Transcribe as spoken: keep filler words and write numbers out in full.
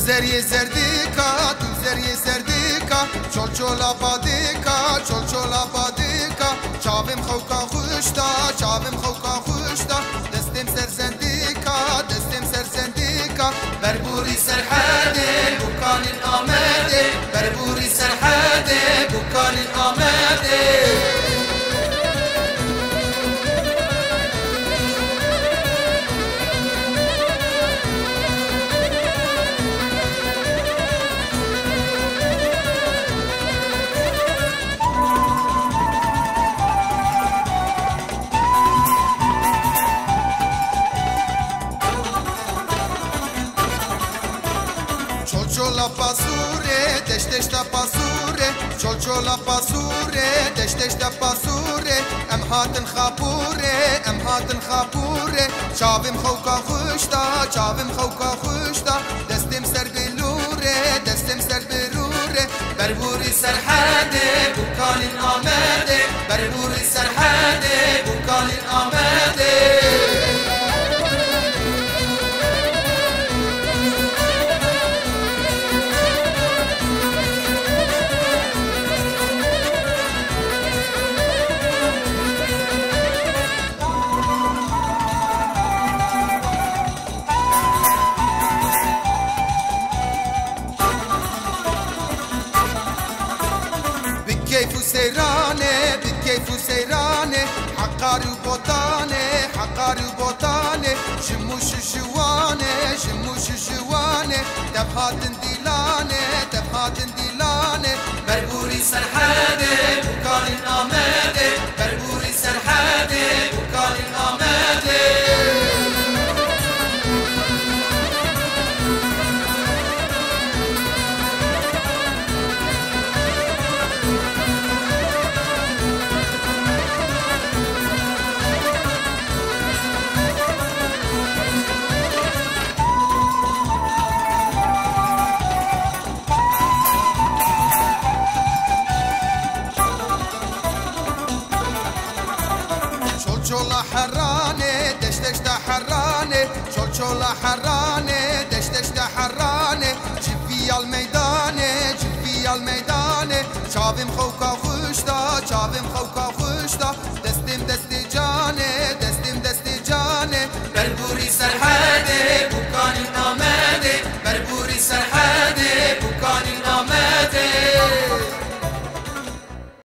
زریه زردیکا تو زریه زردیکا چول چولا بادیکا چول چولا بادیکا چاویم خوکا خوشتا چاویم خوکا خوشتا دستیم سرزندیکا دستیم سرزندیکا بربوری سرحده بکانی آمده بربوری سرحده بکانی آمده Çola pasure, deşteşte pasure, çol çola pasure, deşteşte pasure, em hatin xapure, em hatin xapure, çavim xawka xuşta, çavim xawka xuşta, destim ser bilure, destim ser bilure, berburi serhade, bukalin amede, berburi serhade, bukalin amede. كيف سيرانه بكيف سيرانه حقار وبوطانه حقار وبوطانه شموش شوانه شموش شوانه تبهات ديلانه تبهات ديلانه بربوري سرحاده بكان آمده بربوري سرحاده بكان آمده çola harane deş deş de harane çol çola harane deş deş de